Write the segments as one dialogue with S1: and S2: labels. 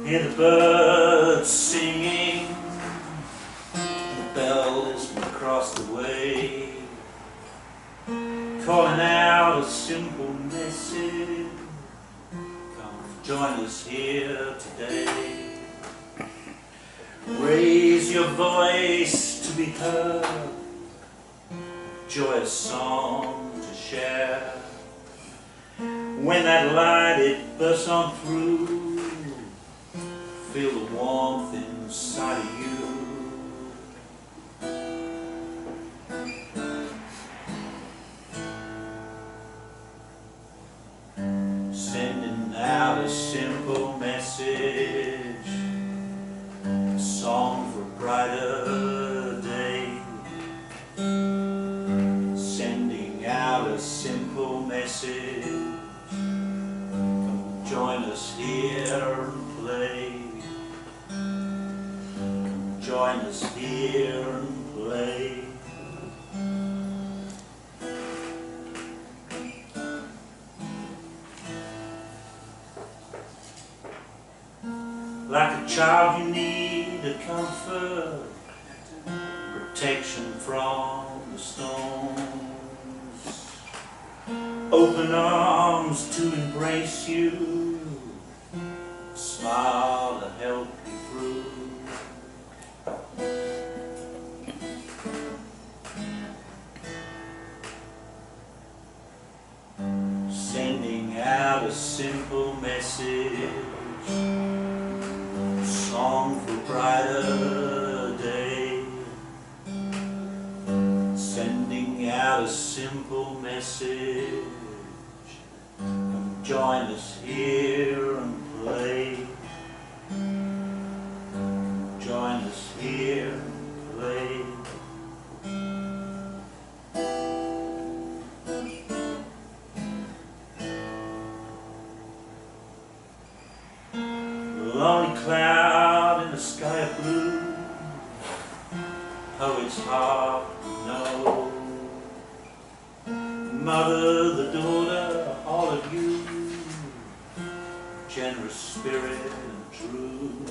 S1: Hear the birds singing, the bells across the way, calling out a simple message. Come join us here today. Raise your voice to be heard, joyous song to share. When that light it bursts on through, feel the warmth inside of you. Sending out a simple message, a song for a brighter day. Sending out a simple message, come join us here and play. Join us here and play. Like a child you need a comfort, protection from the storms, open arms to embrace you, a smile to help you through. Sending out a simple message, a song for a brighter day. Sending out a simple message, come join us here and play. Join us here and play. Lonely cloud in the sky of blue, poet's heart know. Mother, the daughter, all of you, generous spirit and true.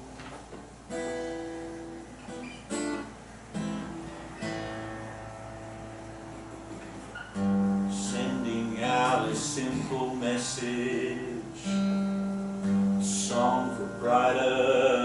S1: Sending out a simple message, song for brighter